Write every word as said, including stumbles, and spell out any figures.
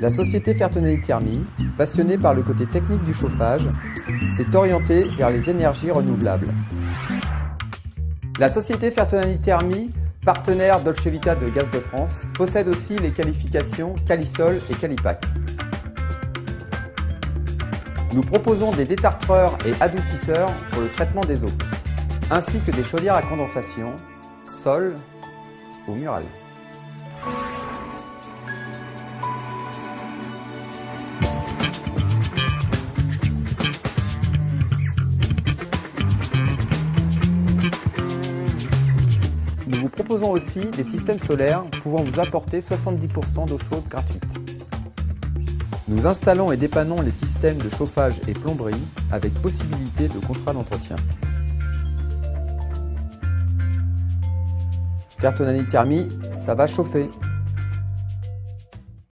La société Fertonelli Thermie, passionnée par le côté technique du chauffage, s'est orientée vers les énergies renouvelables. La société Fertonelli Thermie, partenaire Dolce Vita de Gaz de France, possède aussi les qualifications Calisol et Calipac. Nous proposons des détartreurs et adoucisseurs pour le traitement des eaux, ainsi que des chaudières à condensation, sol ou murales. Nous vous proposons aussi des systèmes solaires pouvant vous apporter soixante-dix pour cent d'eau chaude gratuite. Nous installons et dépannons les systèmes de chauffage et plomberie avec possibilité de contrat d'entretien. Fertonelli Thermie, ça va chauffer.